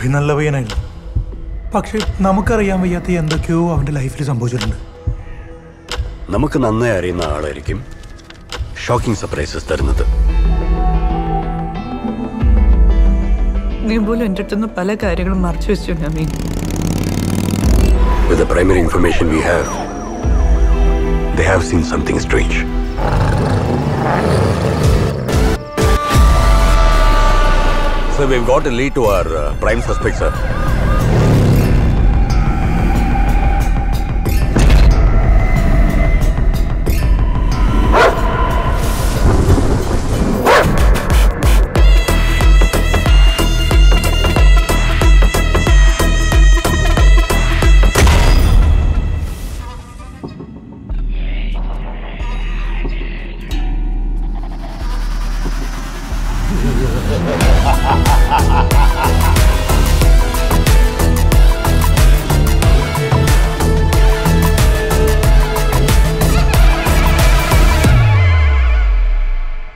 അഭി നല്ല പയ്യനായിരുന്നു. പക്ഷെ നമുക്കറിയാൻ വയ്യാത്ത എന്തൊക്കെയോ അവന്റെ ലൈഫിൽ സംഭവിച്ചിട്ടുണ്ട്. നമുക്ക് നന്നായി അറിയുന്ന ആളായിരിക്കും ഷോക്കിംഗ് സർപ്രൈസസ് തരുന്നത്. നീ പോലും എൻ്റെ അടുത്തുനിന്ന് പല കാര്യങ്ങളും മറച്ചു വെച്ചു നമീൻ. With the primary information we have, they have seen something strange. So we've got a lead to our prime suspect, sir.